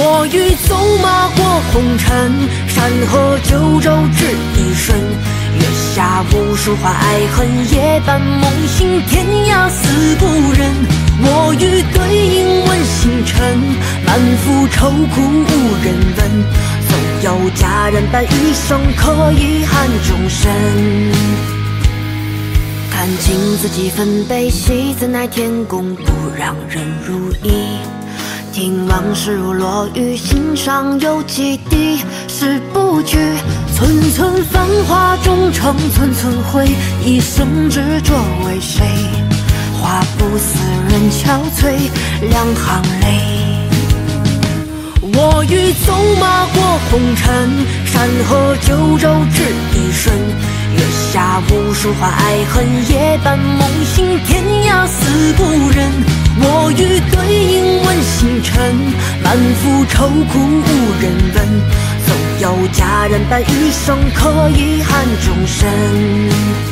我欲走马过红尘，山河九州只一瞬。月下无数花爱恨，夜半梦醒，天涯思故人。我欲对影问星辰，满腹愁苦无人问。纵有佳人伴余生，可遗憾终身。看尽自己分悲喜，怎奈天公不让人如意。听往事如落雨，心上有几滴是不惧。寸寸繁华终成寸寸灰，一生执着为谁？话不思人憔悴，两行泪。我欲走马过红尘，山河九州只一瞬。月下无数花爱恨，夜半梦醒，天涯思故人。我欲对影问星辰，满腹愁苦无人问。纵有佳人伴余生，可遗憾终身。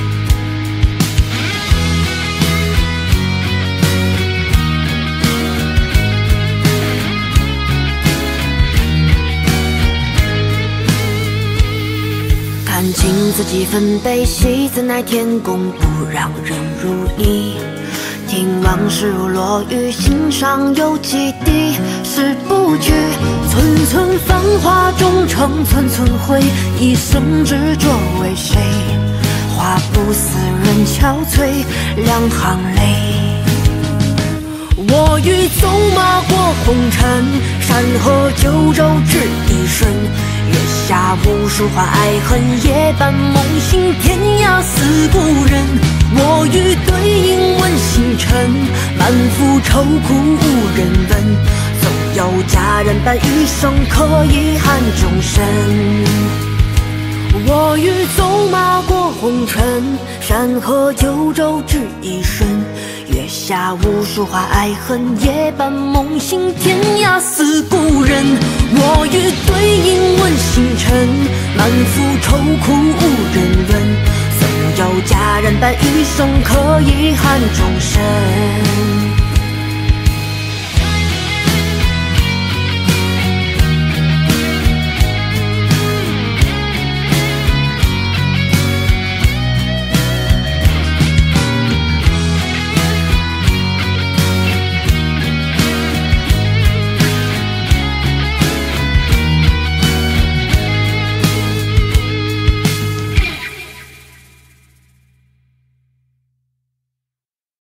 看尽自己分悲喜，怎奈天公不让人如意。听往事如落雨，心上有几滴是不惧。寸寸繁华终成寸寸灰，一生执着为谁？话不思人憔悴，两行泪。我欲走马过红尘，山河九州只一瞬。月下无数花爱恨，夜半梦醒，天涯思故人。我欲对影问星辰，满腹愁苦无人问。纵有佳人伴余生，可遗憾终身。我欲走马过红尘，山河九州只一瞬。月下无数花爱恨，夜半梦醒，天涯思故人。我欲对影问星辰，满腹愁苦无人问。纵有佳人伴余生，可遗憾终身。